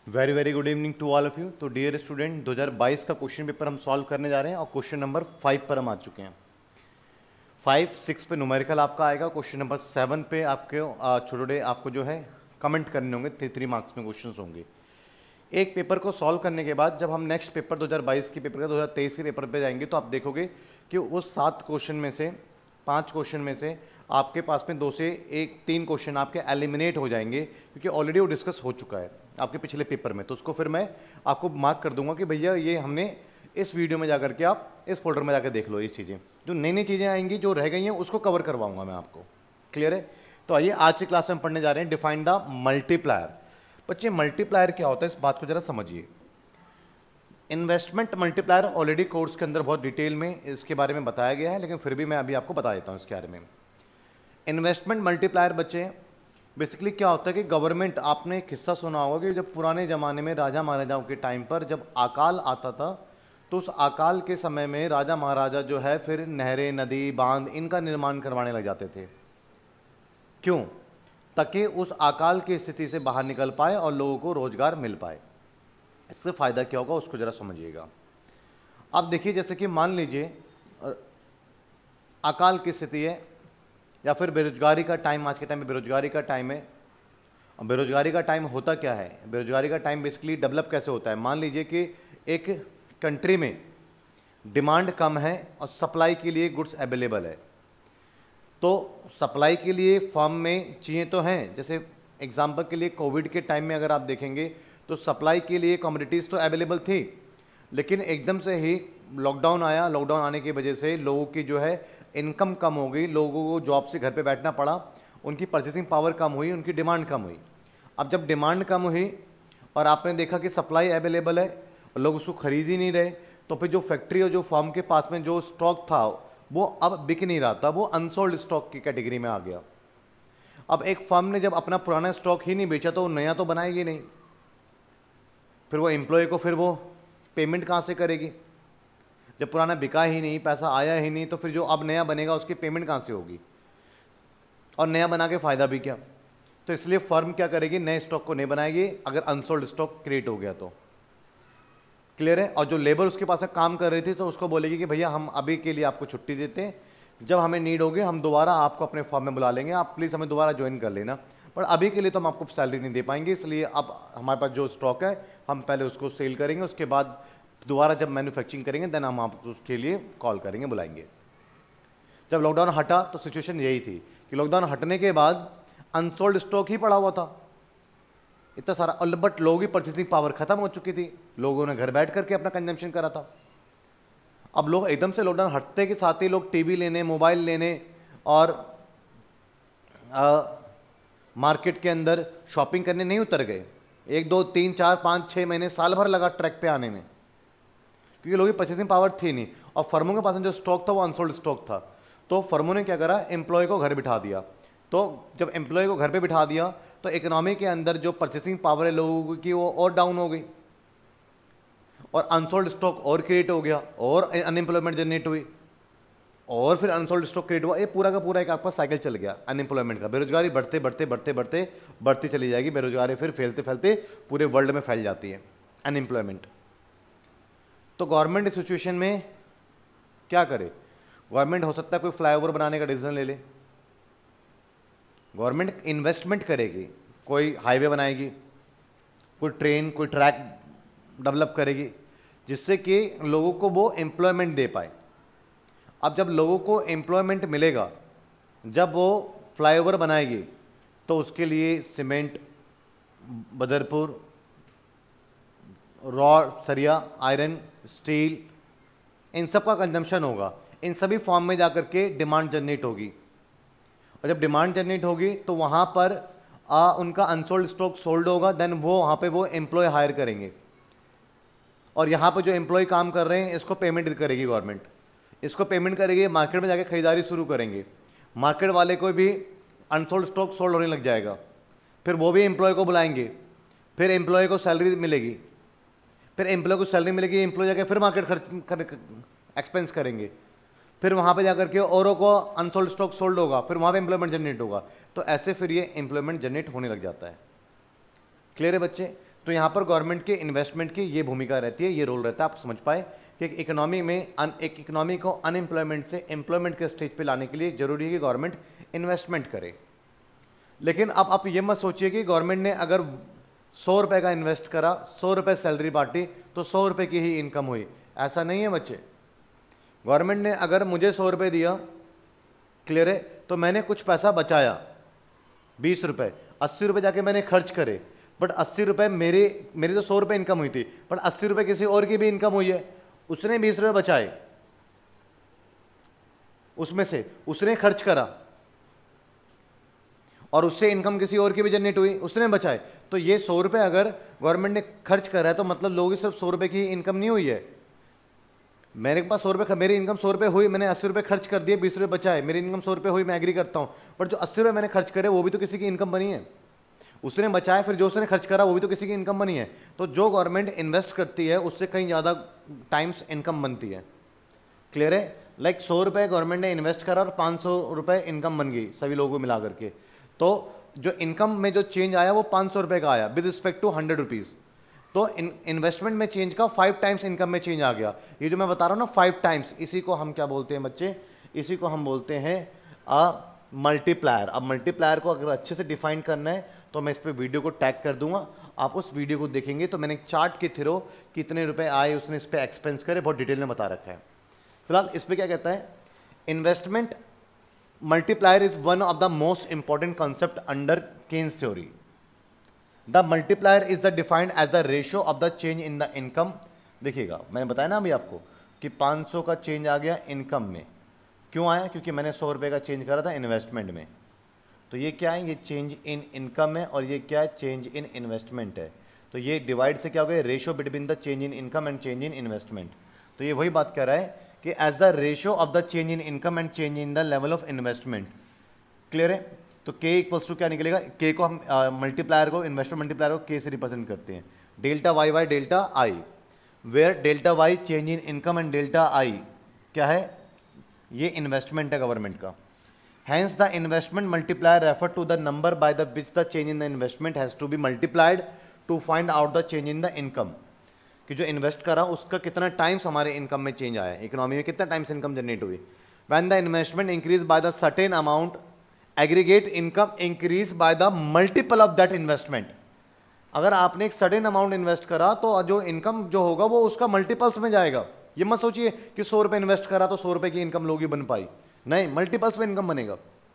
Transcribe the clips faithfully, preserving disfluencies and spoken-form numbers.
Very very good evening to all of you. तो dear student, दो हज़ार बाईस का क्वेश्चन पेपर हम सॉल्व करने जा रहे हैं और क्वेश्चन नंबर फाइव पर हम आ चुके हैं। फाइव सिक्स पे न्यूमेरिकल आपका आएगा, क्वेश्चन नंबर सेवन पे आपके छोटे छोटे आपको जो है कमेंट करने होंगे, थ्री थ्री मार्क्स में क्वेश्चन होंगे। एक पेपर को सॉल्व करने के बाद जब हम नेक्स्ट पेपर दो हज़ार बाईस के पेपर का दो हज़ार तेईस के पेपर पे जाएंगे तो आप देखोगे कि उस सात क्वेश्चन में से पाँच क्वेश्चन में से आपके पास में दो से एक तीन क्वेश्चन आपके एलिमिनेट हो जाएंगे, क्योंकि ऑलरेडी वो डिस्कस हो चुका है आपके पिछले पेपर में। तो उसको फिर मैं आपको मार्क कर दूंगा कि भैया ये हमने इस वीडियो में जाकर के आप इस फोल्डर में जाकर देख लो। ये चीज़ें जो नई नई चीज़ें आएंगी जो रह गई हैं उसको कवर करवाऊंगा मैं आपको। क्लियर है? तो आइए आज की क्लास में हम पढ़ने जा रहे हैं डिफाइन द मल्टीप्लायर। बच्चे मल्टीप्लायर क्या होता है इस बात को जरा समझिए। इन्वेस्टमेंट मल्टीप्लायर ऑलरेडी कोर्स के अंदर बहुत डिटेल में इसके बारे में बताया गया है, लेकिन फिर भी मैं अभी आपको बता देता हूँ इसके बारे में। इन्वेस्टमेंट मल्टीप्लायर बच्चे बेसिकली क्या होता है कि गवर्नमेंट, आपने एक किस्सा सुना होगा कि जब पुराने ज़माने में राजा महाराजाओं के टाइम पर जब अकाल आता था तो उस अकाल के समय में राजा महाराजा जो है फिर नहरें, नदी, बांध इनका निर्माण करवाने लग जाते थे। क्यों? ताकि उस अकाल की स्थिति से बाहर निकल पाए और लोगों को रोजगार मिल पाए। इससे फायदा क्या होगा उसको जरा समझिएगा। अब देखिए, जैसे कि मान लीजिए अकाल की स्थिति है या फिर बेरोजगारी का टाइम, आज के टाइम में बेरोजगारी का टाइम है। और बेरोजगारी का टाइम होता क्या है? बेरोजगारी का टाइम बेसिकली डेवलप कैसे होता है? मान लीजिए कि एक कंट्री में डिमांड कम है और सप्लाई के लिए गुड्स अवेलेबल है। तो सप्लाई के लिए फर्म में चीज़ें तो हैं, जैसे एग्जांपल के लिए कोविड के टाइम में अगर आप देखेंगे तो सप्लाई के लिए कमोडिटीज़ तो अवेलेबल थी, लेकिन एकदम से ही लॉकडाउन आया। लॉकडाउन आने की वजह से लोगों की जो है इनकम कम हो गई, लोगों को जॉब से घर पे बैठना पड़ा, उनकी परचेसिंग पावर कम हुई, उनकी डिमांड कम हुई। अब जब डिमांड कम हुई और आपने देखा कि सप्लाई अवेलेबल है और लोग उसको खरीद ही नहीं रहे, तो फिर जो फैक्ट्री और जो फर्म के पास में जो स्टॉक था वो अब बिक नहीं रहा था, वो अनसोल्ड स्टॉक की कैटेगरी में आ गया। अब एक फर्म ने जब अपना पुराना स्टॉक ही नहीं बेचा तो वो नया तो बनाएगी नहीं, फिर वो एम्प्लॉय को फिर वो पेमेंट कहाँ से करेगी? जब पुराना बिका ही नहीं, पैसा आया ही नहीं, तो फिर जो अब नया बनेगा उसकी पेमेंट कहाँ से होगी? और नया बना के फ़ायदा भी क्या? तो इसलिए फर्म क्या करेगी? नए स्टॉक को नहीं बनाएगी अगर अनसोल्ड स्टॉक क्रिएट हो गया तो। क्लियर है? और जो लेबर उसके पास काम कर रही थी तो उसको बोलेगी कि भैया हम अभी के लिए आपको छुट्टी देते हैं, जब हमें नीड होगी हम दोबारा आपको अपने फर्म में बुला लेंगे, आप प्लीज़ हमें दोबारा ज्वाइन कर लेना, पर अभी के लिए तो हम आपको सैलरी नहीं दे पाएंगे, इसलिए अब हमारे पास जो स्टॉक है हम पहले उसको सेल करेंगे, उसके बाद दोबारा जब मैन्युफैक्चरिंग करेंगे देन हम आपको उसके लिए कॉल करेंगे, बुलाएंगे। जब लॉकडाउन हटा तो सिचुएशन यही थी कि लॉकडाउन हटने के बाद अनसोल्ड स्टॉक ही पड़ा हुआ था इतना सारा, और बट लोगों की परचेसिंग पावर खत्म हो चुकी थी, लोगों ने घर बैठ करके अपना कंजम्पशन करा था। अब लोग एकदम से लॉकडाउन हटते के साथ ही लोग टीवी लेने, मोबाइल लेने और आ, मार्केट के अंदर शॉपिंग करने नहीं उतर गए। एक दो तीन चार पाँच छः महीने, साल भर लगा ट्रैक पे आने में, क्योंकि लोगों की परचेसिंग पावर थी नहीं और फर्मों के पास में जो स्टॉक था वो अनसोल्ड स्टॉक था। तो फर्मों ने क्या करा? एम्प्लॉय को घर बिठा दिया। तो जब एम्प्लॉय को घर पे बिठा दिया तो इकोनॉमी के अंदर जो परचेसिंग पावर है लोगों की वो और डाउन हो गई और अनसोल्ड स्टॉक और क्रिएट हो गया और अनएम्प्लॉयमेंट जनरेट हुई और फिर अनसोल्ड स्टॉक क्रिएट हुआ। ये पूरा का पूरा एक आपका साइकिल चल गया अनएम्प्लॉयमेंट का। बेरोजगारी बढ़ते बढ़ते बढ़ते बढ़ते बढ़ती चली जाएगी, बेरोजगारी फिर फैलते फैलते पूरे वर्ल्ड में फैल जाती है अनएम्प्लॉयमेंट। तो गवर्नमेंट इस सिचुएशन में क्या करे? गवर्नमेंट हो सकता है कोई फ्लाईओवर बनाने का डिसीजन ले ले, गवर्नमेंट इन्वेस्टमेंट करेगी, कोई हाईवे बनाएगी, कोई ट्रेन, कोई ट्रैक डेवलप करेगी, जिससे कि लोगों को वो एम्प्लॉयमेंट दे पाए। अब जब लोगों को एम्प्लॉयमेंट मिलेगा, जब वो फ्लाईओवर बनाएगी, तो उसके लिए सीमेंट, बदरपुर, रॉड, सरिया, आयरन, स्टील, इन सब का कंजम्पशन होगा। इन सभी फॉर्म में जाकर के डिमांड जनरेट होगी और जब डिमांड जनरेट होगी तो वहाँ पर आ, उनका अनसोल्ड स्टॉक सोल्ड होगा, देन वो वहाँ पे वो एम्प्लॉय हायर करेंगे और यहाँ पर जो एम्प्लॉय काम कर रहे हैं इसको पेमेंट करेगी गवर्नमेंट, इसको पेमेंट करेगी, मार्केट में जाके खरीदारी शुरू करेंगे, मार्केट वाले को भी अनसोल्ड स्टॉक सोल्ड होने लग जाएगा, फिर वो भी एम्प्लॉय को बुलाएंगे, फिर एम्प्लॉय को सैलरी मिलेगी, फिर एम्प्लॉय को सैलरी मिलेगी, एम्प्लॉय जाके फिर मार्केट खर्च कर एक्सपेंस करेंगे, फिर वहाँ पे जाकर के औरों को अनसोल्ड स्टॉक सोल्ड होगा, फिर वहाँ पे एम्प्लॉयमेंट जनरेट होगा। तो ऐसे फिर ये एम्प्लॉयमेंट जनरेट होने लग जाता है। क्लियर है बच्चे? तो यहाँ पर गवर्नमेंट के इन्वेस्टमेंट की ये भूमिका रहती है, ये रोल रहता है। आप समझ पाए कि एक इकोनॉमी में अन, एक इकोनॉमी को अनएम्प्लॉयमेंट से एम्प्लॉयमेंट के स्टेज पे लाने के लिए जरूरी है कि गवर्नमेंट इन्वेस्टमेंट करे। लेकिन अब आप ये मत सोचिए कि गवर्नमेंट ने अगर सौ रुपए का इन्वेस्ट करा, सौ रुपए सैलरी बांटी, तो सौ रुपए की ही इनकम हुई, ऐसा नहीं है बच्चे। गवर्नमेंट ने अगर मुझे सौ रुपए दिया, क्लियर है, तो मैंने कुछ पैसा बचाया, बीस रुपए, अस्सी रुपए जाके मैंने खर्च करे, बट अस्सी रुपए मेरी मेरी तो सौ रुपए इनकम हुई थी, बट अस्सी रुपए किसी और की भी इनकम हुई है, उसने बीस रुपए बचाए, उसमें से उसने खर्च करा और उससे इनकम किसी और की भी जनरेट हुई, उसने बचाए। तो ये सौ रुपए अगर गवर्नमेंट ने खर्च करा है तो मतलब लोगों की सिर्फ सौ रुपए की इनकम नहीं हुई है। मेरे पास सौ रुपए, मेरी इनकम सौ रुपए हुई, मैंने अस्सी रुपए खर्च कर दिए, बीस रुपए बचाए, मेरी इनकम सौ रुपए हुई, मैं एग्री करता हूं, बट जो अस्सी रुपए मैंने खर्च करे वो भी तो किसी की इनकम बनी है। उसने बचाया, फिर जो उसने खर्च करा वो भी तो किसी की इनकम बनी है। तो जो गवर्नमेंट इन्वेस्ट करती है उससे कहीं ज़्यादा टाइम्स इनकम बनती है। क्लियर है? लाइक सौ रुपए गवर्नमेंट ने इन्वेस्ट करा और पाँच सौ रुपए इनकम बन गई सभी लोगों को मिला करके। तो जो इनकम में जो चेंज आया वो पाँच सौ रुपए का आया with respect to hundred rupees. तो इन्वेस्टमेंट में चेंज का फाइव टाइम्स इनकम में चेंज आ गया। ये जो मैं बता रहा हूँ ना फाइव टाइम्स, इसी को हम क्या बोलते हैं बच्चे? इसी को हम बोलते हैं अ मल्टीप्लायर। अब मल्टीप्लायर को अगर अच्छे से डिफाइन करना है तो मैं इस पर वीडियो को टैग कर दूंगा, आप उस वीडियो को देखेंगे तो मैंने एक चार्ट के थ्रू कितने रुपए आए उसने इस पर एक्सपेंस करे बहुत डिटेल में बता रखा है। फिलहाल इस पर क्या कहता है, investment multiplier is one of the most important concept under Keynes theory. The multiplier is the defined as the ratio of the change in the income. देखिएगा मैंने बताया ना अभी आपको कि पाँच सौ का चेंज आ गया इनकम में, क्यों आया? क्योंकि मैंने सौ रुपये का चेंज करा था इन्वेस्टमेंट में। तो ये क्या है? ये चेंज इन इनकम है और ये क्या है? चेंज इन इन्वेस्टमेंट है। तो ये डिवाइड से क्या हो गया? Ratio between the change in income and change in investment. तो ये वही बात कर रहा है कि as the ratio of the change in income and change in the level of investment. Clear है? तो K इक्वल्स टू क्या निकलेगा? K को हम मल्टीप्लायर को इन्वेस्टमेंट मल्टीप्लायर को K से रिप्रेजेंट करते हैं, delta Y by delta I, where delta Y change in income and delta I क्या है? ये इन्वेस्टमेंट है गवर्नमेंट का। Hence the investment multiplier refer to the number by the which the change in the investment has to be multiplied to find out the change in the income। कि जो invest करा उसका कितना times हमारे income में change आया, economy में कितना टाइम्स इनकम जनरेट हुई। When the investment increase by the certain amount, aggregate income increase by the multiple of that investment। अगर आपने एक सर्टेन अमाउंट इन्वेस्ट करा तो जो इनकम जो होगा वो उसका मल्टीपल्स में जाएगा। ये मत सोचिए कि सौ रुपए इन्वेस्ट करा तो सौ रुपए की इनकम लोग ही बन पाई, नहीं, मल्टीपल्स में इनकम बनेगा।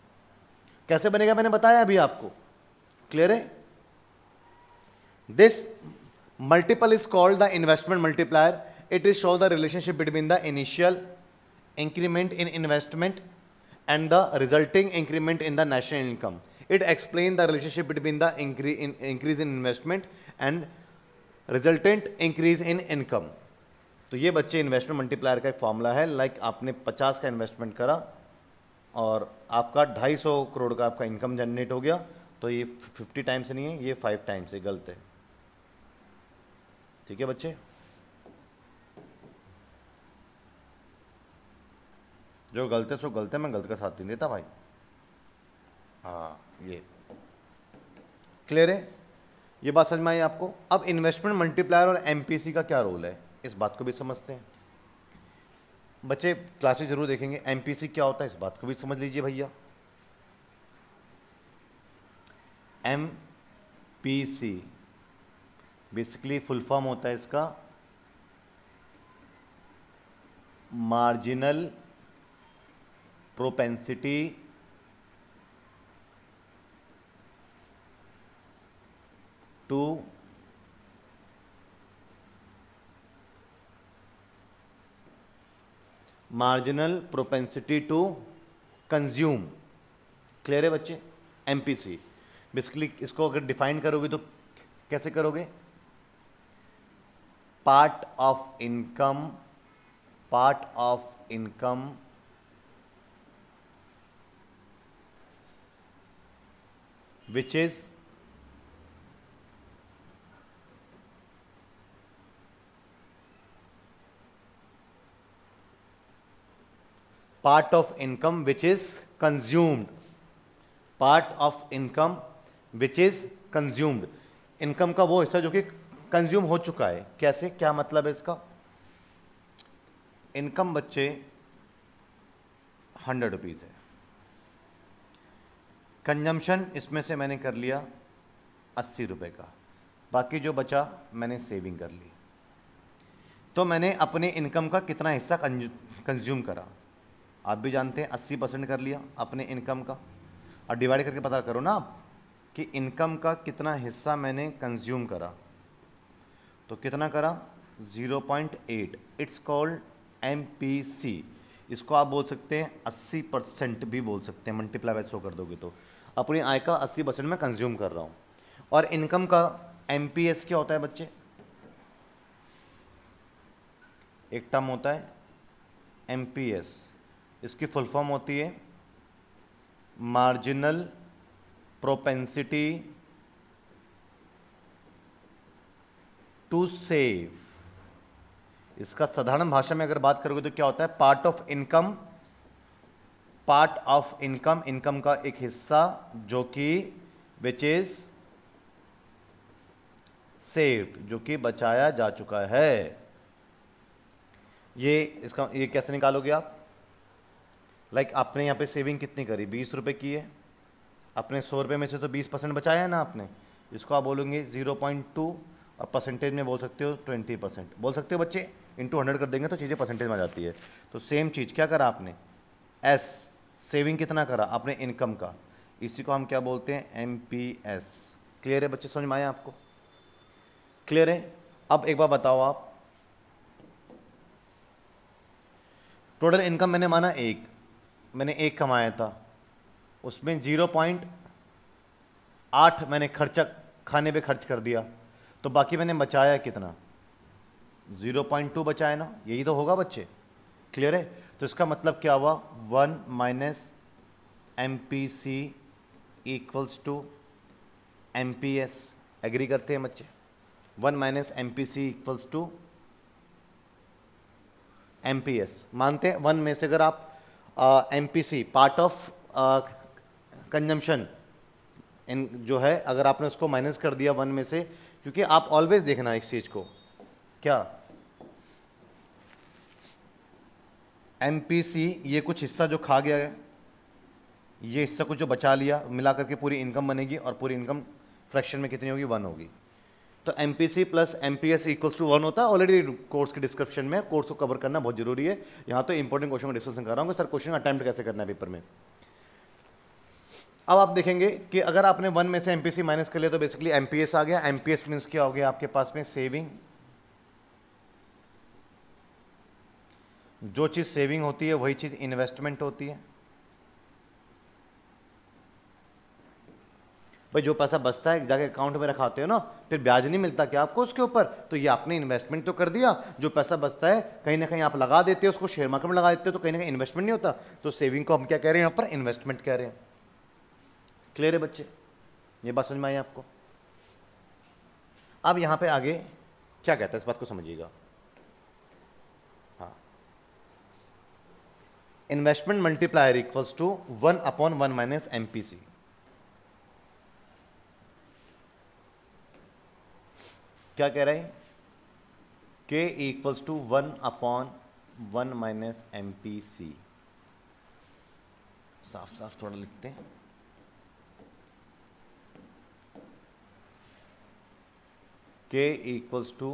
कैसे बनेगा मैंने बताया अभी आपको। क्लियर है? This multiple is called the investment multiplier. It is show the relationship between the initial increment in investment and the resulting increment in the national income. It explains the relationship between the increase in, increase in investment and resultant increase in income. तो ये बच्चे investment multiplier का एक formula है। Like आपने पचास का investment करा और आपका ढाई सौ करोड़ का आपका इनकम जनरेट हो गया, तो ये फिफ्टी टाइम्स नहीं है, ये फाइव टाइम्स है, गलत है। ठीक है बच्चे? जो गलत है सो गलत है, मैं गलत का साथ नहीं देता भाई। हाँ, ये क्लियर है? ये बात समझ में आई आपको? अब इन्वेस्टमेंट मल्टीप्लायर और एमपीसी का क्या रोल है, इस बात को भी समझते हैं। बच्चे क्लासेस जरूर देखेंगे। एमपीसी क्या होता है इस बात को भी समझ लीजिए भैया। एमपीसी बेसिकली फुल फॉर्म होता है इसका marginal propensity to marginal propensity to consume। Clear है बच्चे? एमपीसी बेसिकली इसको अगर डिफाइन करोगे तो कैसे करोगे? Part of income, part of income which is part of income which is consumed, part of income which is consumed income का वो हिस्सा जो कि कंज्यूम हो चुका है। कैसे, क्या मतलब है इसका? इनकम बच्चे हंड्रेड रुपीज़ है, कंजम्पशन इसमें से मैंने कर लिया अस्सी रुपये का, बाकी जो बचा मैंने सेविंग कर ली। तो मैंने अपने इनकम का कितना हिस्सा कंज्यूम करा? आप भी जानते हैं अस्सी परसेंट कर लिया अपने इनकम का, और डिवाइड करके पता करो ना आप कि इनकम का कितना हिस्सा मैंने कंज्यूम करा। तो कितना करा? Zero point eight. It's called M P C. इसको आप बोल सकते हैं अस्सी परसेंट भी बोल सकते हैं, मल्टीप्लाई बाय सौ कर दोगे तो। अपनी आय का अस्सी परसेंट मैं कंज्यूम कर रहा हूँ। और इनकम का एम पी एस क्या होता है बच्चे? एक टर्म होता है एम पी एस, इसकी फुल फॉर्म होती है मार्जिनल प्रोपेंसिटी टू सेव। इसका साधारण भाषा में अगर बात करोगे तो क्या होता है? Part of income, part of income, income का एक हिस्सा जो कि विच इज सेव्ड, जो कि बचाया जा चुका है। ये इसका ये कैसे निकालोगे आप? लाइक like आपने यहाँ पे सेविंग कितनी करी? बीस रुपए की है, अपने सौ रुपये में से तो बीस परसेंट बचाया है ना आपने। इसको आप बोलोगे ज़ीरो पॉइंट टू, और परसेंटेज में बोल सकते हो ट्वेंटी परसेंट बोल सकते हो बच्चे। इंटू हंड्रेड कर देंगे तो चीज़ें परसेंटेज में आ जाती है। तो सेम चीज़ क्या करा आपने? एस, सेविंग कितना करा अपने इनकम का, इसी को हम क्या बोलते हैं? M P S. क्लियर है बच्चे? समझ में आया आपको? क्लियर है? अब एक बार बताओ आप, टोटल इनकम मैंने माना एक, मैंने एक कमाया था, उसमें जीरो पॉइंट आठ मैंने खर्चा खाने पे खर्च कर दिया, तो बाकी मैंने बचाया कितना? जीरो पॉइंट टू बचाया ना, यही तो होगा बच्चे। क्लियर है? तो इसका मतलब क्या हुआ? One minus M P C equals to M P S. Agree करते हैं बच्चे? One minus M P C equals to M P S. मानते हैं वन में से अगर आप M P C part of consumption इन जो है, अगर आपने उसको माइनस कर दिया वन में से, क्योंकि आप ऑलवेज देखना इस चीज को, क्या एम पी सी ये कुछ हिस्सा जो खा गया है, ये हिस्सा कुछ जो बचा लिया, मिला करके पूरी इनकम बनेगी, और पूरी इनकम फ्रैक्शन में कितनी होगी? वन होगी। तो M P C plus M P S equals to one होता है। ऑलरेडी कोर्स की डिस्क्रिप्शन में, कोर्स को कवर करना बहुत जरूरी है। यहाँ तो इंपॉर्टेंट क्वेश्चन का डिस्कशन कर रहा हूँ, सर क्वेश्चन अटेम्प्ट कैसे करना है पेपर में। अब आप देखेंगे कि अगर आपने वन में से एम पी सी माइनस कर लिया तो बेसिकली एम पी एस आ गया। एम पी एस मीन्स क्या हो गया आपके पास में? सेविंग। जो चीज सेविंग होती है वही चीज इन्वेस्टमेंट होती है। भाई जो पैसा बचता है जाके अकाउंट में रखाते हो ना, फिर ब्याज नहीं मिलता क्या आपको उसके ऊपर? तो ये आपने इन्वेस्टमेंट तो कर दिया। जो पैसा बचता है कहीं ना कहीं आप लगा देते हो, उसको शेयर मार्केट में लगा देते हो, तो कहीं ना कहीं इन्वेस्टमेंट नहीं होता। तो सेविंग को हम क्या कह रहे हैं यहाँ पर? इन्वेस्टमेंट कह रहे हैं। क्लियर है बच्चे? ये बात समझ में आई आपको? अब यहां पे आगे क्या कहता है इस बात को समझिएगा। हाँ, investment multiplier equals to one upon one minus MPC. क्या कह रहे हैं? K equals to one upon one minus MPC. साफ साफ थोड़ा लिखते हैं। K equals to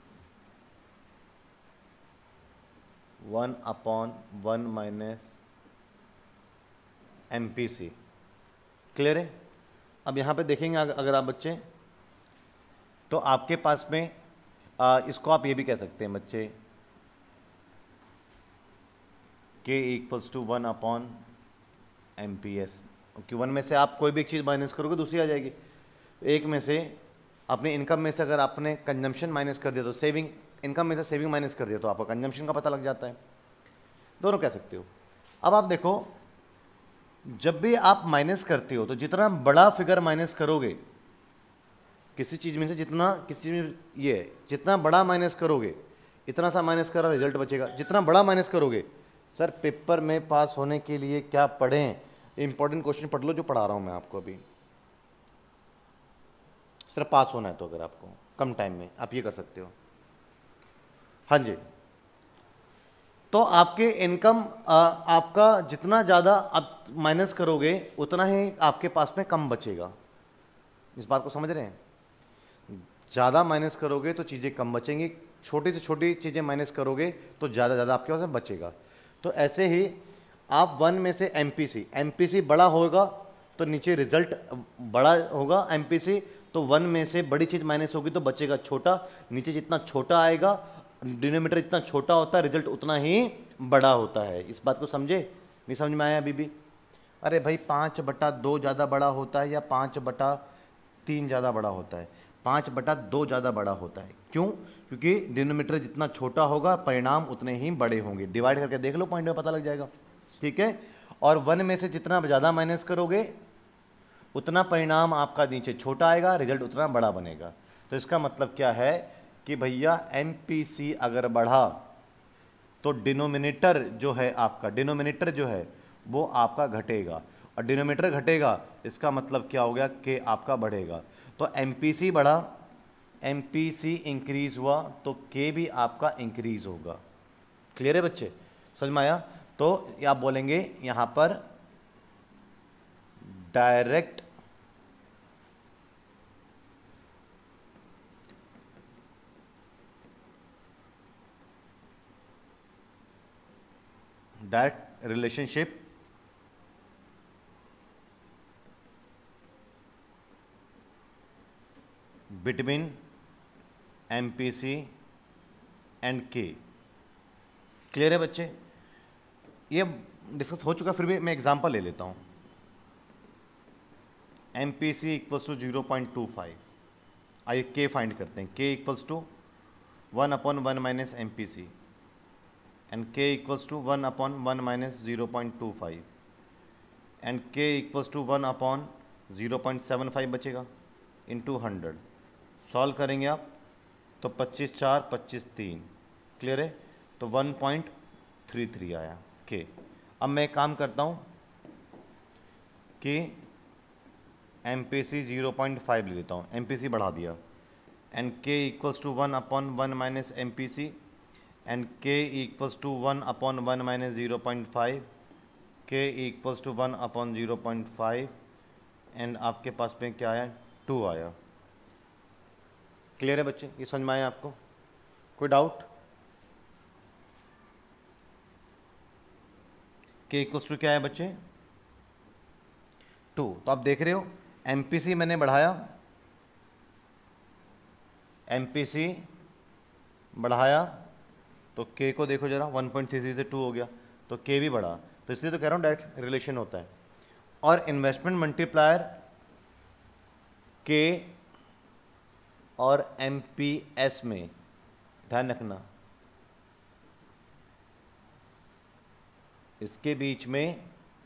one upon one minus M P C. Clear है? अब यहाँ पे देखेंगे अगर आप बच्चे, तो आपके पास में आ, इसको आप ये भी कह सकते हैं बच्चे, K equals to one upon M P S. क्योंकि वन में से आप कोई भी एक चीज़ माइनस करोगे दूसरी आ जाएगी। एक में से अपने इनकम में से अगर आपने कंजम्पशन माइनस कर दिया तो सेविंग, इनकम में से सेविंग माइनस कर दिया तो आपको कंजम्पशन का पता लग जाता है। दोनों कह सकते हो। अब आप देखो, जब भी आप माइनस करते हो तो जितना बड़ा फिगर माइनस करोगे किसी चीज में से, जितना किसी चीज में ये जितना बड़ा माइनस करोगे, इतना सा माइनस करा रिजल्ट बचेगा। जितना बड़ा माइनस करोगे, सर पेपर में पास होने के लिए क्या पढ़ें? इंपॉर्टेंट क्वेश्चन पढ़ लो जो पढ़ा रहा हूं मैं आपको अभी। सिर्फ पास होना है तो अगर आपको कम टाइम में आप ये कर सकते हो। हाँ जी, तो आपके इनकम आपका जितना ज़्यादा आप माइनस करोगे उतना ही आपके पास में कम बचेगा। इस बात को समझ रहे हैं? ज़्यादा माइनस करोगे तो चीज़ें कम बचेंगी, छोटी से छोटी चीज़ें माइनस करोगे तो ज़्यादा ज़्यादा आपके पास में बचेगा। तो ऐसे ही आप वन में से एमपीसी एमपीसी बड़ा होगा तो नीचे रिजल्ट बड़ा होगा, एमपीसी तो वन में से बड़ी चीज़ माइनस होगी तो बचेगा छोटा, नीचे जितना छोटा आएगा डिनोमीटर जितना छोटा होता है रिजल्ट उतना ही बड़ा होता है। इस बात को समझे? नहीं समझ में आया अभी भी? अरे भाई पाँच बटा दो ज़्यादा बड़ा होता है या पाँच बटा तीन ज़्यादा बड़ा होता है? पाँच बटा दो ज़्यादा बड़ा होता है। क्यों? क्योंकि डिनोमीटर जितना छोटा होगा परिणाम उतने ही बड़े होंगे। डिवाइड करके देख लो, पॉइंट में पता लग जाएगा। ठीक है, और वन में से जितना ज़्यादा माइनस करोगे उतना परिणाम आपका नीचे छोटा आएगा, रिजल्ट उतना बड़ा बनेगा। तो इसका मतलब क्या है कि भैया एमपीसी अगर बढ़ा तो डिनोमिनेटर जो है आपका डिनोमिनेटर जो है वो आपका घटेगा, और डिनोमिनेटर घटेगा इसका मतलब क्या हो गया कि आपका बढ़ेगा। तो एमपीसी बढ़ा, एमपीसी इंक्रीज हुआ तो के भी आपका इंक्रीज होगा। क्लियर है बच्चे? समझ में आया? तो आप बोलेंगे यहां पर direct direct relationship between MPC and K. Clear है बच्चे? ये डिस्कस हो चुका, फिर भी मैं एग्जांपल ले लेता हूं। MPC equals to zero point two five, आइए के फाइंड करते हैं। K equals to one upon one minus M P C and K equals to one upon one minus zero point two five and K equals to one upon zero point seven five बचेगा into hundred. Solve करेंगे आप तो पच्चीस चार पच्चीस तीन। Clear है? तो वन पॉइंट थ्री थ्री आया के। अब मैं एक काम करता हूँ कि M P C zero point five ले लेता हूँ, एम पी सी बढ़ा दिया, and K equals to one upon one minus M P C and K equals to one upon one minus zero point five, K equals to one upon zero point five and आपके पास में क्या आया? To आया। Clear है बच्चे? ये समझ में आया आपको? कोई डाउट? के इक्वल्स टू क्या है बच्चे? टू। तो आप देख रहे हो एमपीसी मैंने बढ़ाया, एमपीसी बढ़ाया तो के को देखो जरा, वन पॉइंट थ्री थ्री से टू हो गया तो के भी बढ़ा। तो इसलिए तो कह रहा हूं डायरेक्ट रिलेशन होता है। और इन्वेस्टमेंट मल्टीप्लायर के और एमपीएस में ध्यान रखना, इसके बीच में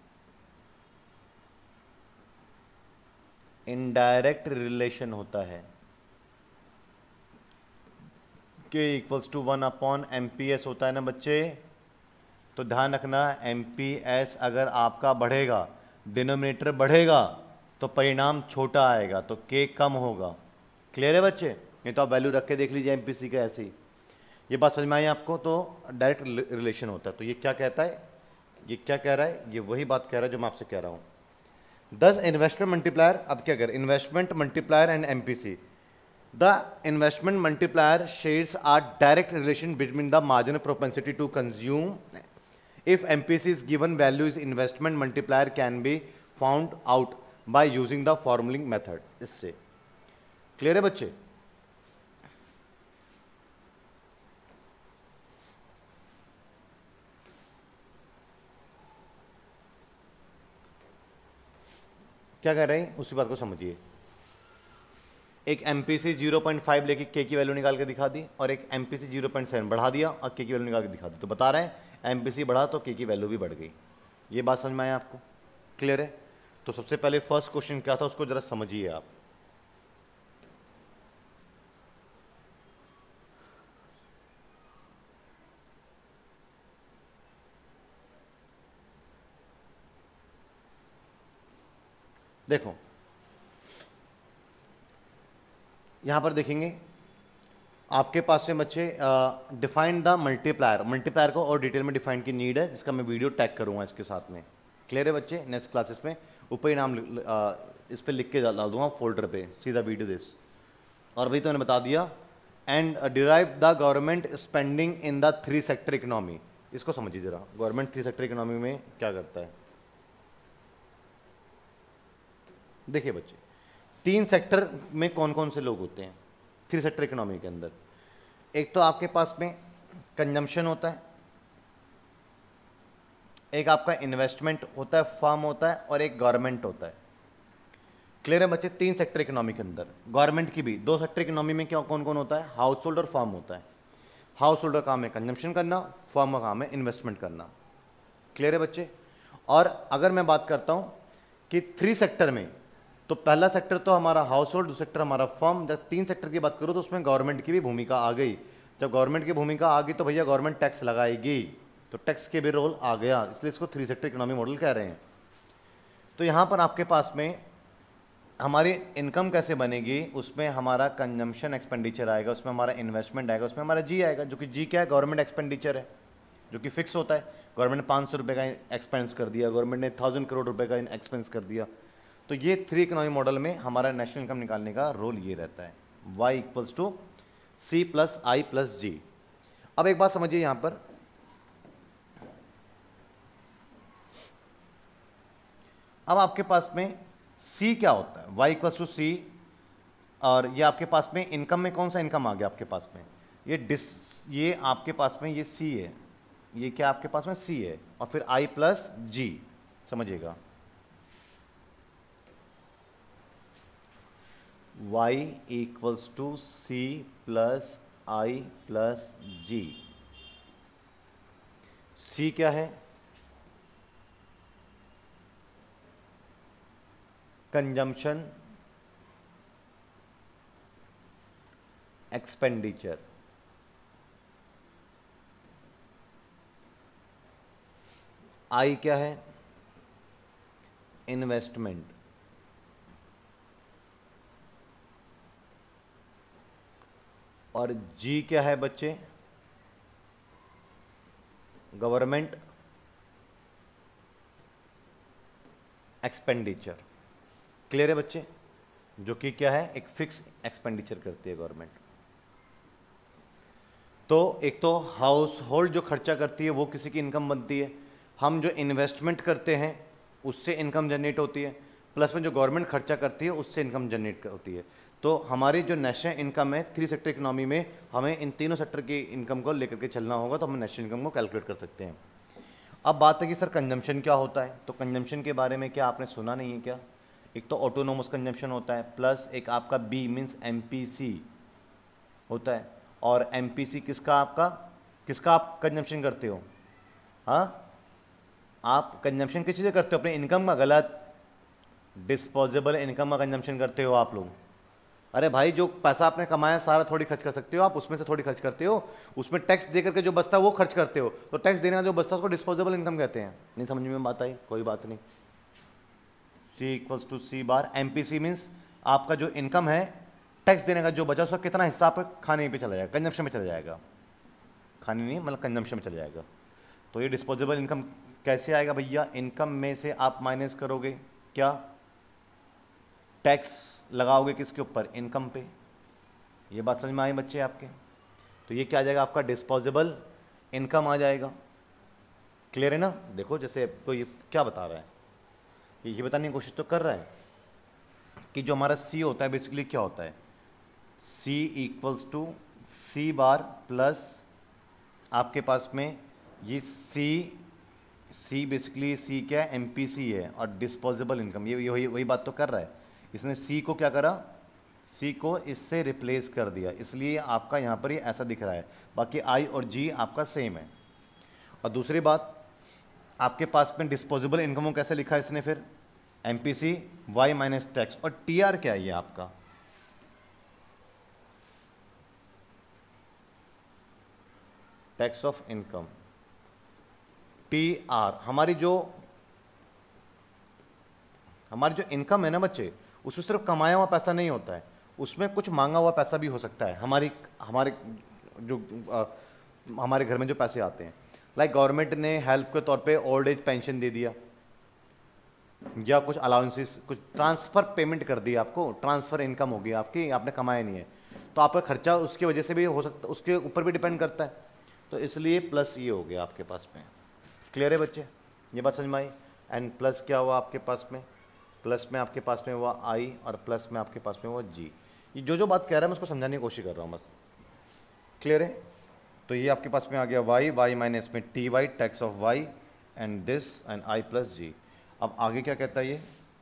इनडायरेक्ट रिलेशन होता है। K equals to one upon M P S होता है ना बच्चे? तो ध्यान रखना एम पी एस अगर आपका बढ़ेगा, डिनोमिनेटर बढ़ेगा तो परिणाम छोटा आएगा तो के कम होगा। क्लियर है बच्चे? ये तो आप वैल्यू रख के देख लीजिए एम पी सी का ऐसे ही। ये बात समझ में आई आपको? तो डायरेक्ट रिलेशन होता है। तो ये क्या कहता है? ये क्या कह रहा है? ये वही बात कह रहा है जो मैं आपसे कह रहा हूँ। दस इन्वेस्टमेंट मल्टीप्लायर, अब क्या कर, investment multiplier and MPC, the investment multiplier shares are direct relation between the marginal propensity to consume. If MPC is given values, investment multiplier can be found out by using the formula method. इससे clear है बच्चे? क्या कह रहे हैं उसी बात को समझिए। एक एमपीसी जीरो पॉइंट फाइव लेके के की वैल्यू निकाल के दिखा दी, और एक एमपीसी जीरो पॉइंट सेवन बढ़ा दिया और के की वैल्यू निकाल के दिखा दी। तो बता रहे हैं एमपीसी बढ़ा तो के की वैल्यू भी बढ़ गई। ये बात समझ में आया आपको? क्लियर है? तो सबसे पहले फर्स्ट क्वेश्चन क्या था उसको जरा समझिए आप। देखो यहाँ पर देखेंगे आपके पास में बच्चे डिफाइन द मल्टीप्लायर, मल्टीप्लायर को और डिटेल में डिफाइन की नीड है, जिसका मैं वीडियो टैग करूँगा इसके साथ में। क्लियर है बच्चे? नेक्स्ट क्लासेस में ऊपर ही नाम आ, इस पर लिख के डाल दूंगा फोल्डर पे, सीधा वीडियो दिस। और भाई तो मैंने बता दिया and derive the government spending in the three sector economy. इसको समझिए जरा, गवर्नमेंट थ्री सेक्टर इकोनॉमी में क्या करता है। देखिए बच्चे, तीन सेक्टर में कौन कौन से लोग होते हैं थ्री सेक्टर इकोनॉमी के अंदर। एक तो आपके पास में कंजम्पशन होता है, एक आपका इन्वेस्टमेंट होता है, फार्म होता है, और एक गवर्नमेंट होता है। क्लियर है बच्चे? तीन सेक्टर इकोनॉमी के अंदर गवर्नमेंट की भी दो सेक्टर इकोनॉमी में क्या कौन कौन होता है, हाउस होल्ड और फार्म होता है। हाउस होल्ड का काम है कंजम्पशन करना, फार्म का काम है इन्वेस्टमेंट करना। क्लियर है बच्चे? और अगर मैं बात करता हूं कि थ्री सेक्टर में, तो पहला सेक्टर तो हमारा हाउस होल्ड, दूसरा सेक्टर हमारा फर्म। जब तीन सेक्टर की बात करूं तो उसमें गवर्नमेंट की भी भूमिका आ गई। जब गवर्नमेंट की भूमिका आ गई तो भैया गवर्नमेंट टैक्स लगाएगी, तो टैक्स के भी रोल आ गया, इसलिए इसको थ्री सेक्टर इकोनॉमी मॉडल कह रहे हैं। तो यहां पर आपके पास में हमारी इनकम कैसे बनेगी, उसमें हमारा कंजम्पशन एक्सपेंडिचर आएगा, उसमें हमारा इन्वेस्टमेंट आएगा, उसमें हमारा जी आएगा, जो कि जी क्या है, गवर्नमेंट एक्सपेंडिचर है, जो कि फिक्स होता है। गवर्नमेंट ने पाँच सौ रुपये का एक्सपेंस कर दिया, गवर्नमेंट ने थाउजेंड करोड़ रुपये का एक्सपेंस कर दिया। तो ये थ्री इकोनॉमी मॉडल में हमारा नेशनल इनकम निकालने का रोल ये रहता है, y equals to C plus I plus G. अब एक बात समझिए यहां पर, अब आपके पास में c क्या होता है, y इक्वल्स टू सी, और ये आपके पास में इनकम में कौन सा इनकम आ गया आपके पास में, ये डिस, ये आपके पास में ये c है, ये क्या आपके पास में c है, और फिर i प्लस जी। समझिएगा, y equals to C plus I plus G. c क्या है, कंजम्पशन एक्सपेंडिचर। आई क्या है, इन्वेस्टमेंट। और जी क्या है बच्चे, गवर्नमेंट एक्सपेंडिचर। क्लियर है बच्चे? जो कि क्या है, एक फिक्स एक्सपेंडिचर करती है गवर्नमेंट। तो एक तो हाउस होल्ड जो खर्चा करती है वो किसी की इनकम बनती है, हम जो इन्वेस्टमेंट करते हैं उससे इनकम जनरेट होती है, प्लस में जो गवर्नमेंट खर्चा करती है उससे इनकम जनरेट होती है। तो हमारी जो नेशनल इनकम है थ्री सेक्टर इकोनॉमी में, हमें इन तीनों सेक्टर की इनकम को लेकर के चलना होगा, तो हम नेशनल इनकम को कैलकुलेट कर सकते हैं। अब बात है कि सर कंजम्पशन क्या होता है, तो कंजम्पशन के बारे में क्या आपने सुना नहीं है क्या? एक तो ऑटोनोमस कंजम्पशन होता है, प्लस एक आपका बी मीन्स एमपीसी होता है। और एमपीसी किसका, आपका किसका आप कंजम्पशन करते हो? हाँ, आप कंजम्पशन किस चीज़ से करते हो, अपने इनकम का? गलत, डिस्पोजेबल इनकम का कंजम्पशन करते हो आप लोग। अरे भाई, जो पैसा आपने कमाया सारा थोड़ी खर्च कर सकते हो आप, उसमें से थोड़ी खर्च करते हो, उसमें टैक्स दे करके जो बचता है वो खर्च करते हो, तो टैक्स देने का जो बचता है उसको डिस्पोजेबल इनकम कहते हैं। नहीं समझ में बात आई? कोई बात नहीं। C equals to C bar MPC means आपका जो इनकम है, टैक्स देने का जो बचा उसका कितना हिस्सा आप खाने पे चला जाएगा, कंजम्पशन में चला जाएगा, खाने नहीं मतलब कंजम्पशन में चला जाएगा। तो ये डिस्पोजेबल इनकम कैसे आएगा भैया, इनकम में से आप माइनस करोगे क्या, टैक्स लगाओगे किसके ऊपर, इनकम पे। ये बात समझ में आई बच्चे आपके? तो ये क्या आ जाएगा आपका, डिस्पोजेबल इनकम आ जाएगा। क्लियर है ना? देखो जैसे तो ये क्या बता रहा है, ये बताने की कोशिश तो कर रहा है कि जो हमारा सी होता है बेसिकली क्या होता है, C equals to C bar plus आपके पास में ये सी, सी बेसिकली सी क्या है, एमपीसी है, और डिस्पोजेबल इनकम, ये वही वही बात तो कर रहा है। इसने सी को क्या करा, सी को इससे रिप्लेस कर दिया, इसलिए आपका यहाँ पर ये ऐसा दिख रहा है। बाकी आई और जी आपका सेम है। और दूसरी बात, आपके पास में डिस्पोजेबल इनकम को कैसे लिखा है इसने फिर, एमपीसी वाई माइनस टैक्स। और टीआर क्या है ये आपका, टैक्स ऑफ इनकम। टीआर हमारी जो हमारी जो इनकम है ना बच्चे, उसमें सिर्फ कमाया हुआ पैसा नहीं होता है, उसमें कुछ मांगा हुआ पैसा भी हो सकता है, हमारी हमारे जो आ, हमारे घर में जो पैसे आते हैं, लाइक गवर्नमेंट ने हेल्प के तौर पे ओल्ड एज पेंशन दे दिया, या कुछ अलाउंसेस, कुछ ट्रांसफ़र पेमेंट कर दी आपको, ट्रांसफ़र इनकम होगी आपकी, आपने कमाया नहीं है, तो आपका खर्चा उसकी वजह से भी हो सकता, उसके ऊपर भी डिपेंड करता है, तो इसलिए प्लस ये हो गया आपके पास में। क्लियर है बच्चे, ये बात समझ में आई। एंड प्लस क्या हुआ आपके पास में, प्लस में आपके पास में हुआ आई, और प्लस में आपके पास में हुआ जी। ये जो जो बात कह रहा है मैं उसको समझाने की कोशिश कर रहा हूँ बस। क्लियर है, तो ये आपके पास में आ गया वाई, वाई माइनस में T Y, tax of Y and this and I plus G. अब आगे क्या कहता है ये,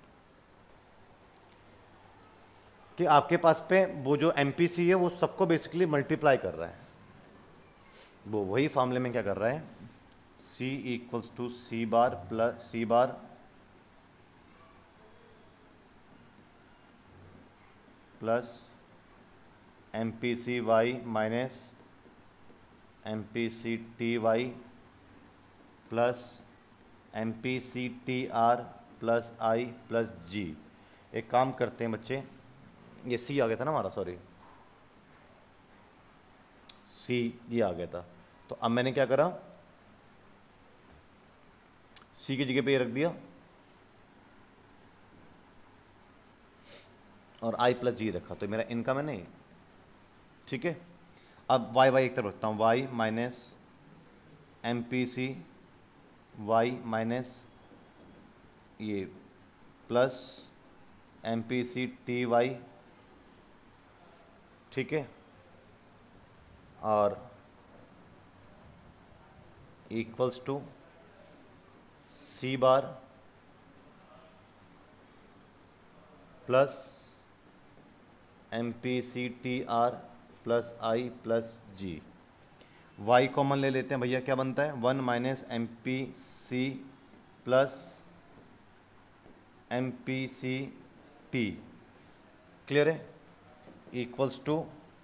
कि आपके पास पे वो जो एमपीसी है वो सबको बेसिकली मल्टीप्लाई कर रहा है, वो वही फॉर्मूले में क्या कर रहा है, C equals to C bar plus C bar plus M P C Y minus M P C T Y plus M P C T R plus I plus G. एक काम करते हैं बच्चे, ये सी आ गया था ना हमारा, सॉरी सी ये आ गया था, तो अब मैंने क्या करा, सी की जगह पे ये रख दिया और आई प्लस जी रखा, तो मेरा इनकम है नहीं, ठीक है। अब वाई वाई एक तरफ रखता हूँ, Y minus M P C Y minus ये plus M P C T Y, ठीक है, और equals to C bar plus M P C T R plus I plus G. Y common ले लेते हैं भैया, क्या बनता है, one minus M P C plus M P C T, clear है, equals to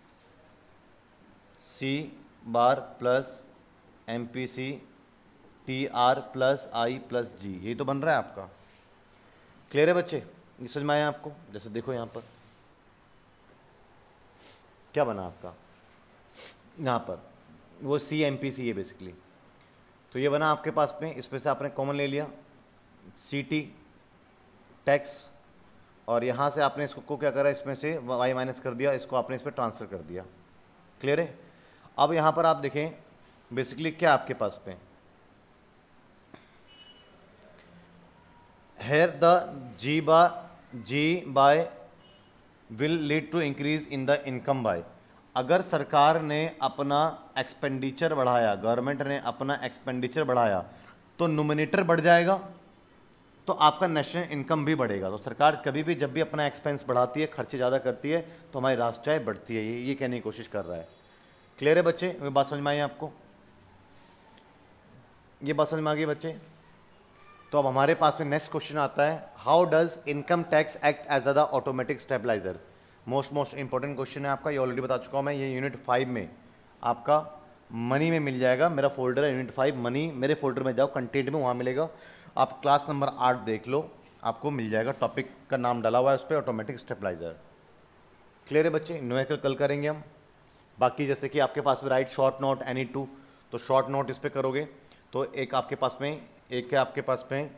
C bar plus M P C T R plus I plus जी। यही तो बन रहा है आपका। क्लियर है बच्चे, ये समझ में आया आपको। जैसे देखो यहाँ पर क्या बना आपका, यहाँ पर वो सी एम पी सी है बेसिकली, तो ये बना आपके पास में, इसमें से आपने कॉमन ले लिया सी टी टैक्स, और यहाँ से आपने इसको को क्या करा, इसमें से वाई माइनस कर दिया, इसको आपने इस पर ट्रांसफ़र कर दिया। क्लियर है। अब यहाँ पर आप देखें बेसिकली क्या आपके पास में, hair the G by G by will lead to increase in the income by. अगर सरकार ने अपना एक्सपेंडिचर बढ़ाया, गवर्नमेंट ने अपना एक्सपेंडिचर बढ़ाया, तो नोमिनेटर बढ़ जाएगा, तो आपका नेशनल इनकम भी बढ़ेगा। तो सरकार कभी भी जब भी अपना एक्सपेंस बढ़ाती है, खर्चे ज़्यादा करती है, तो हमारी राष्ट्रीय बढ़ती है, ये ये कहने की कोशिश कर रहा है। क्लियर है बच्चे, ये बात समझ में आई आपको, ये बात समझ में आ गई बच्चे। तो अब हमारे पास में नेक्स्ट क्वेश्चन आता है, how does income tax act as the automatic stabiliser. Most most important question है आपका, ये ऑलरेडी बता चुका हूँ मैं, ये यूनिट फाइव में आपका मनी में मिल जाएगा। मेरा फोल्डर है यूनिट फाइव मनी, मेरे फोल्डर में जाओ, कंटेंट में वहाँ मिलेगा, आप क्लास नंबर आठ देख लो, आपको मिल जाएगा, टॉपिक का नाम डाला हुआ है उस पर, ऑटोमेटिक स्टेबलाइजर। क्लियर है बच्चे, न्यूमेरिकल कल करेंगे हम। बाकी जैसे कि आपके पास में write short note any two, तो शॉर्ट नोट इस पर करोगे, तो एक आपके पास में एक है आपके पास में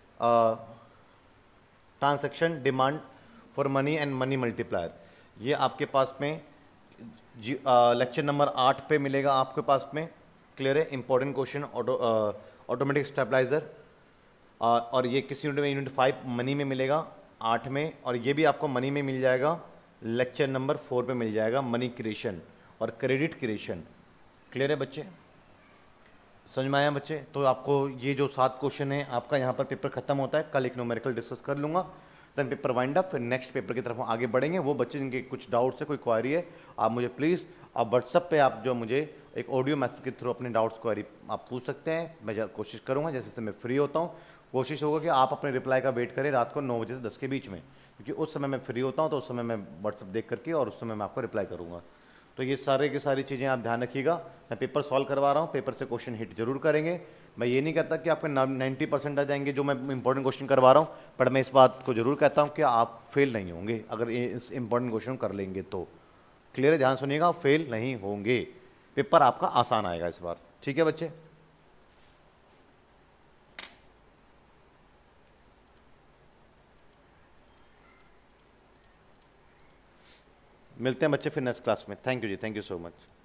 transaction demand for money and money multiplier, ये आपके पास में लेक्चर नंबर आठ पे मिलेगा आपके पास में। क्लियर है, इंपॉर्टेंट क्वेश्चन ऑटोमेटिक स्टेबलाइजर, और ये किस यूनिट में, यूनिट फाइव मनी में मिलेगा आठ में, और ये भी आपको मनी में मिल जाएगा, लेक्चर नंबर फोर पे मिल जाएगा, मनी क्रिएशन और क्रेडिट क्रिएशन। क्लियर है बच्चे, समझ में आया बच्चे। तो आपको ये जो सात क्वेश्चन है आपका यहाँ पर पेपर खत्म होता है, कल एक न्यूमेरिकल डिस्कस कर लूँगा, देन पेपर वाइंड अप, फिर नेक्स्ट पेपर की तरफ आगे बढ़ेंगे। वो बच्चे जिनके कुछ डाउट्स है, कोई क्वारी है, आप मुझे प्लीज़ आप व्हाट्सअप पे आप जो मुझे एक ऑडियो मैसेज के थ्रू अपने डाउट्स क्वारी आप पूछ सकते हैं, मैं कोशिश करूँगा जैसे से मैं फ्री होता हूँ, कोशिश होगा कि आप अपने रिप्लाई का वेट करें रात को नौ बजे से दस के बीच में, क्योंकि उस समय मैं फ्री होता हूँ, तो उस समय मैं व्हाट्सअप देख करके और उस समय मैं आपको रिप्लाई करूँगा। तो ये सारे की सारी चीज़ें आप ध्यान रखिएगा। मैं पेपर सॉल्व करवा रहा हूँ, पेपर से क्वेश्चन हिट जरूर करेंगे। मैं ये नहीं कहता कि आपके नाइन्टी परसेंट आ जाएंगे जो मैं इंपॉर्टेंट क्वेश्चन करवा रहा हूँ, पर मैं इस बात को जरूर कहता हूँ कि आप फेल नहीं होंगे अगर इस इंपॉर्टेंट क्वेश्चन कर लेंगे तो। क्लियर है? ध्यान सुनिएगा, आप फेल नहीं होंगे, पेपर आपका आसान आएगा इस बार। ठीक है बच्चे? मिलते हैं बच्चे फिर नेक्स्ट क्लास में। थैंक यू जी, थैंक यू सो मच।